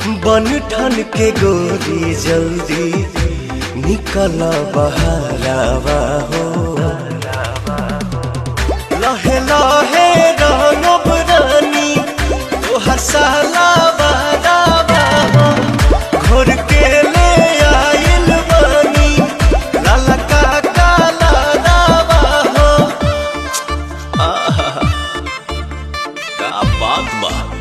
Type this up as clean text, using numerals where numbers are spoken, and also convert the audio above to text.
बन ठन के गोरी जल्दी निकल बहरावा हो। लहे लहे रंगब रानी तोहर साला बहरावा हो। घोर के ले आइल बानी लाला का लावा हो। आहा का बात बा।